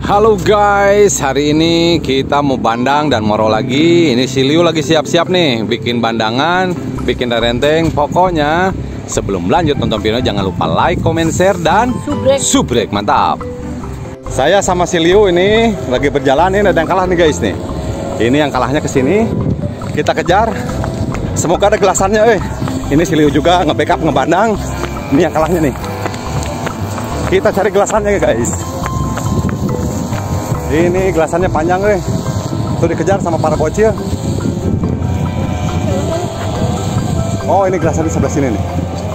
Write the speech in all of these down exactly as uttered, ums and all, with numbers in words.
Halo guys, hari ini kita mau bandang dan moro lagi. Ini si Liu lagi siap-siap nih, bikin bandangan, bikin renteng. Pokoknya sebelum lanjut nonton video jangan lupa like, comment, share, dan subrek. Subrek, mantap. Saya sama si Liu ini lagi berjalan, ini ada yang kalah nih guys nih. Ini yang kalahnya ke sini. Kita kejar. Semoga ada gelasannya, eh. Ini si Liu juga nge-backup ngebandang. Ini yang kalahnya nih. Kita cari gelasannya guys. Ini gelasannya panjang nih. Tuh dikejar sama para bocil. Oh, ini gelasannya sebelah sini nih.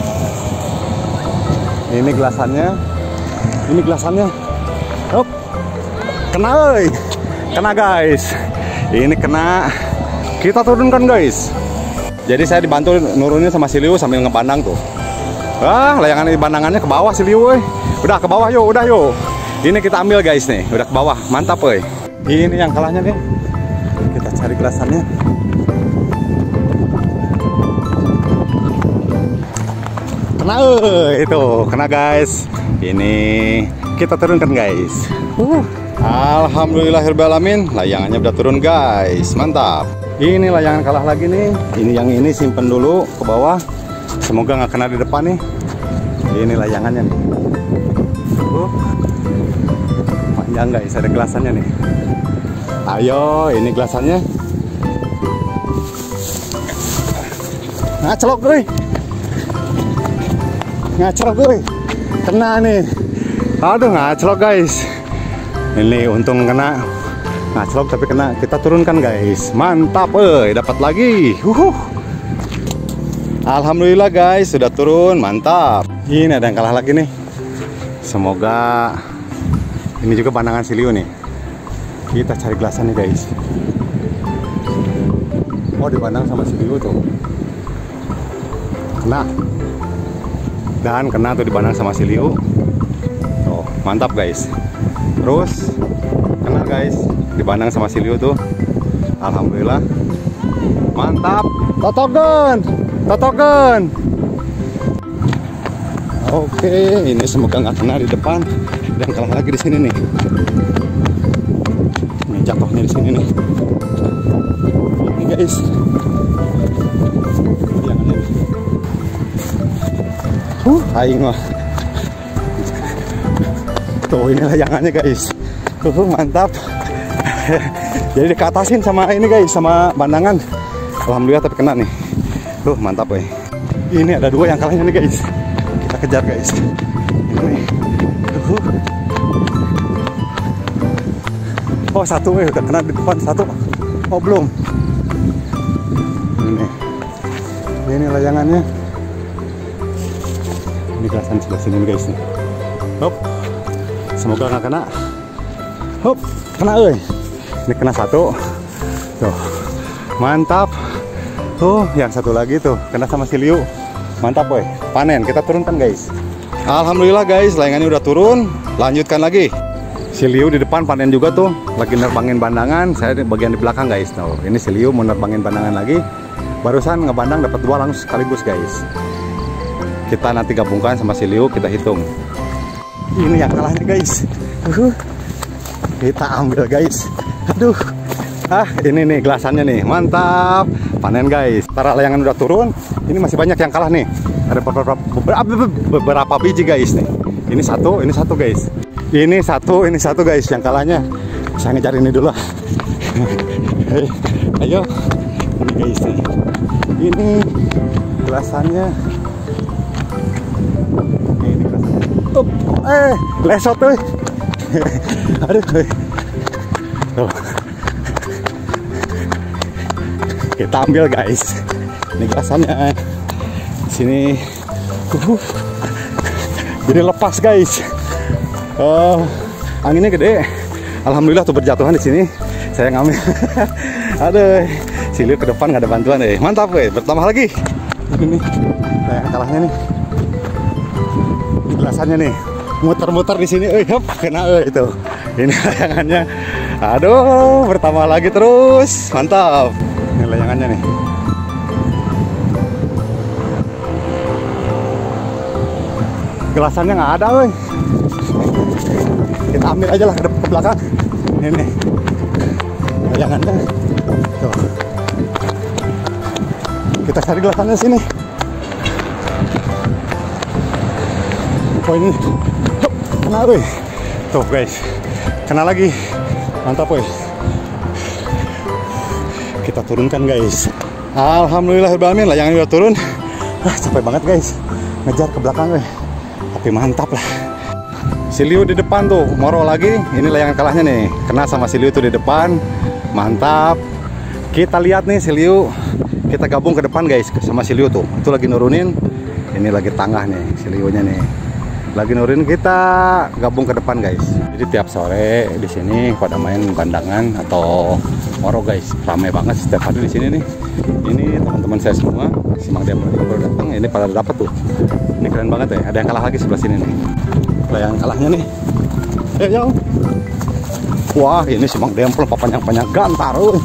Ini gelasannya. Ini gelasannya. Hop. Kena, oi. Kena guys. Ini kena. Kita turunkan guys. Jadi saya dibantu nurunin sama si Liu sambil ngebandang tuh. Wah, layangan di bandangannya ke bawah si Liu, oi. Udah ke bawah yuk, udah yuk. Ini kita ambil guys nih, udah ke bawah, mantap oi. Ini yang kalahnya nih. Kita cari gelasannya. Kena oi, itu kena guys. Ini kita turunkan guys. Uh, Alhamdulillahirobbilalamin, layangannya udah turun guys, mantap. Ini layangan kalah lagi nih. Ini yang ini simpen dulu ke bawah. Semoga nggak kena di depan nih. Ini layangannya nih. Uh. Panjang guys, ada gelasannya nih. Ayo, ini gelasannya. Ngacelok gue. Ngacelok gue. Kena nih. Aduh, ngacelok guys. Ini untung kena. Ngacelok tapi kena. Kita turunkan guys. Mantap, eh, dapat lagi. Uhuh. Alhamdulillah guys, sudah turun, mantap. Ini ada yang kalah lagi nih. Semoga ini juga pandangan si Liu nih. Kita cari gelasannya guys. Oh, dipandang sama si Liu tuh. Kena. Dan kena tuh dipandang sama si Liu. Oh, mantap guys. Terus kena guys, dipandang sama si Liu tuh. Alhamdulillah. Mantap. Totokan. Totokan. Oke, ini semoga nggak kena di depan. Dan kalah lagi di sini nih. Ini jatuhnya di sini nih. Ini guys. Layangannya. Huh, aing mah. Tuh ini layangannya guys. Tuh mantap. Jadi dikatasin sama ini guys, sama bandangan. Alhamdulillah tapi kena nih. Tuh mantap ya. Ini ada dua yang kalahnya nih guys. Kita kejar guys. Ini. Uh. Oh, satu eh udah kena di depan satu. Oh, belum. Ini. Ini layangannya. Ini gelasan sebelah sini nih guys nih. Hop. Semoga nggak kena. Hop, kena euy. Ini kena satu. Tuh. Mantap. Tuh, yang satu lagi tuh kena sama si Liu. Mantap boy. Panen, kita turunkan guys. Alhamdulillah guys, layangannya udah turun. Lanjutkan lagi. Si Liu di depan panen juga tuh, lagi nerbangin bandangan. Saya di bagian di belakang guys. Tuh, ini si Liu mau nerbangin bandangan lagi. Barusan ngebandang dapat dua langsung sekaligus guys. Kita nanti gabungkan sama si Liu, kita hitung. Ini yang kalahnya guys. Uh, kita ambil guys. Aduh. Ah, ini nih gelasannya nih. Mantap. Panen guys. Para layangan udah turun. Ini masih banyak yang kalah nih. Ada beberapa, beberapa, beberapa biji guys nih. Ini satu, ini satu guys. Ini satu, ini satu guys yang kalahnya. Saya ngejar ini dulu. Hey, ayo. Ini guys nih. Ini gelasannya. Ini gelasannya. Up, eh, lesot tuh. Aduh. Tuh. Kita ambil guys. Ini gelasannya. Sini. Uh. Jadi lepas guys. Uh, anginnya gede. Alhamdulillah tuh berjatuhan di sini. Saya ngambil. Aduh. Si Liu ke depan nggak ada bantuan deh. Mantap guys. Bertambah lagi. Ini nah, yang kalahnya nih. Ini gelasannya nih. Muter-muter di sini. Eh, hop, kena eh, itu. Ini layangannya. Aduh, bertambah lagi terus. Mantap. Ini layangannya nih. Gelasannya nggak ada, woi. kita ambil aja lah ke, ke belakang. Ini layangannya. Tuh. Kita cari gelasannya sini. Oh ini, hup, kena weh. Tuh guys, kena lagi. Mantap weh. Kita turunkan guys. Alhamdulillahirrahmanirrahim, layangan udah turun. Ah, capek banget guys, ngejar ke belakang weh. Tapi mantap lah. Si Liu di depan tuh, moro lagi. Ini layangan kalahnya nih, kena sama si Liu tuh di depan. Mantap. Kita lihat nih si Liu. Kita gabung ke depan guys, sama si Liu tuh. Itu lagi nurunin. Ini lagi tengah nih, si Liu-nya nih. Lagi nurunin, kita gabung ke depan guys. Jadi tiap sore di sini pada main bandangan atau moro guys. Ramai banget setiap hari di sini nih. Ini teman-teman saya semua, si Mang Demplon juga baru datang. Ini pada dapat tuh. Ini keren banget ya. Ada yang kalah lagi sebelah sini nih. Layangan kalahnya nih. Eh, yo. Wah, ini si Mang Demplon panjang-panjang gantar. Uh.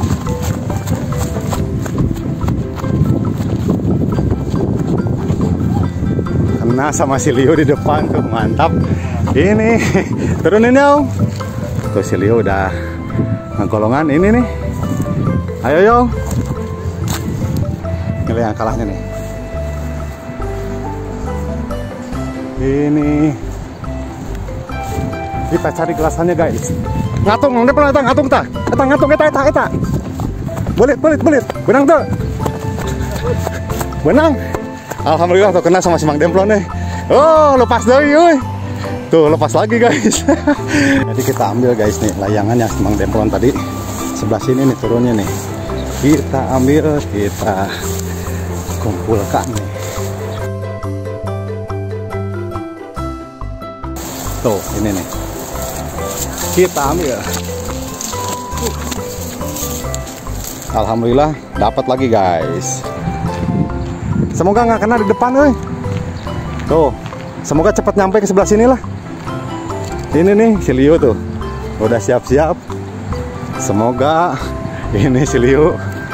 Kena sama si Liu di depan tuh, mantap. Ini turunin yo. Tuh si Liu udah ngegolongan ini nih. Ayo yo. Ini yang kalahnya nih. Ini kita cari gelasannya guys. Ngatung, Mang Demplon datang, ngatung ta. Datang ngatung eta eta eta. Belit belit belit. Benang tuh. Benang. Alhamdulillah tuh kena sama si Mang Demplon nih. Oh, lepas doi, yuy. Tuh lepas lagi guys. Jadi kita ambil guys nih layangannya si Mang Demplon tadi. Sebelah sini nih turunnya nih. Kita ambil, kita kumpulkan nih. Tuh, ini nih. Kita ambil. Alhamdulillah dapat lagi guys. Semoga nggak kena di depan, woi. Tuh, semoga cepat nyampe ke sebelah sini lah. Ini nih si Liu tuh, udah siap-siap. Semoga ini si Liu.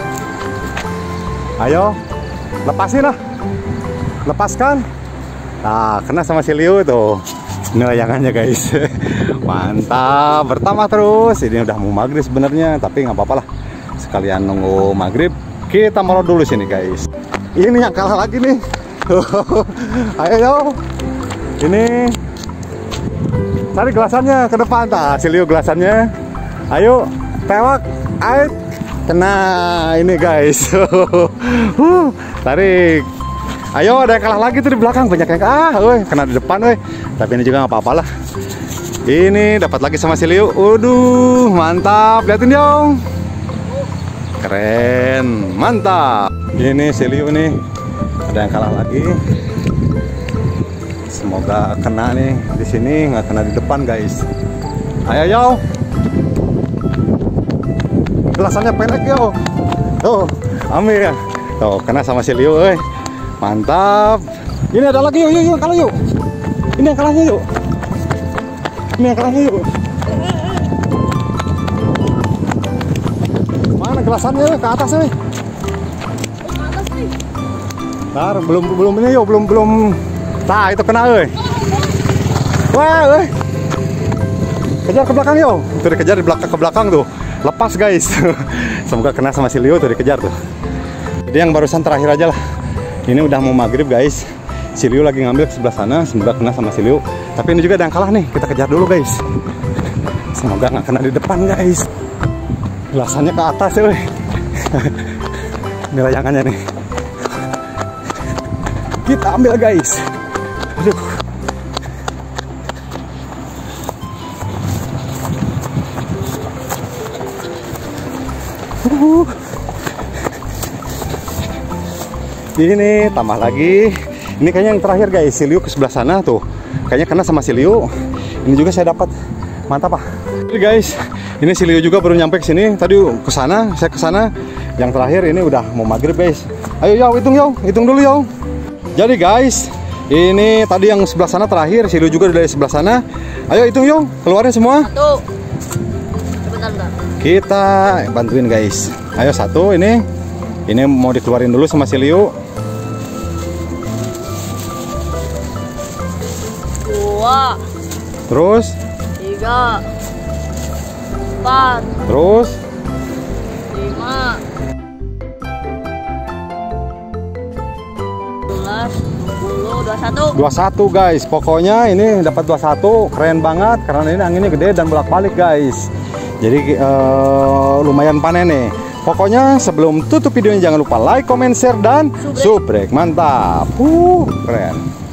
Ayo, lepasin lah, lepaskan. Nah, kena sama si Liu tuh. Ini layangannya guys. Mantap, bertambah terus. Ini udah mau maghrib sebenarnya, tapi nggak apa-apa lah. Sekalian nunggu maghrib, kita moro dulu sini guys. Ini yang kalah lagi nih. Ayo yo. Ini cari gelasannya ke depan. Tah, si Liu gelasannya. Ayo, tewak. Ayo. Kena ini guys. Tarik. Ayo, ada yang kalah lagi tuh di belakang. Banyak yang ah, woi, kena di depan, woi. Tapi ini juga nggak apa-apa lah. Ini dapat lagi sama si Liu. Waduh, mantap. Lihatin dong. Keren, mantap. Ini si Liu nih, ada yang kalah lagi. Semoga kena nih di sini, nggak kena di depan guys. Ayo yo, gelasannya pendek yo. Tuh, ambil ya. Tuh, kena sama si Liu, eh. Mantap. Ini ada lagi yuk, yuk, yuk, kalah yuk. Ini yang kalahnya yuk. Ini yang kalahnya yuk. Mana gelasannya ke atas nih? Ntar belum belum ini yuk, belum belum. Nah, itu kena euy. Wah, euy. Kejar ke belakang yuk. Tuh dikejar di belakang ke belakang tuh. Lepas guys. Semoga kena sama si Liu tuh dikejar tuh. Jadi yang barusan terakhir aja lah. Ini udah mau maghrib guys. Si Liu lagi ngambil ke sebelah sana, semoga kena sama si Liu. Tapi ini juga ada yang kalah nih, kita kejar dulu guys. Semoga nggak kena di depan guys. Gelasannya ke atas ya weh. Ini layangannya nih. Kita ambil guys. Aduh. Uh. Ini tambah lagi. Ini kayaknya yang terakhir guys. Si Liu ke sebelah sana tuh. Kayaknya kena sama si Liu. Ini juga saya dapat. Mantap ah. Jadi guys, ini si Liu juga baru nyampe ke sini. Tadi ke sana, saya ke sana. Yang terakhir ini udah mau maghrib guys. Ayo yo, hitung yo, hitung dulu yo. Jadi guys, ini tadi yang sebelah sana terakhir. Si Liu juga dari sebelah sana. Ayo hitung yo, keluarin semua. Satu. Bentar, bentar. Kita bantuin guys. Ayo satu ini. Ini mau dikeluarin dulu sama si Liu. Dua. Terus tiga, empat, Terus lima, sebelas, dua puluh, dua puluh satu. dua puluh satu guys. Pokoknya ini dapat dua puluh satu, keren banget karena ini anginnya gede dan bolak-balik guys. Jadi uh, lumayan panen nih. Pokoknya sebelum tutup videonya jangan lupa like, comment, share dan subrek. Mantap. Uh, keren.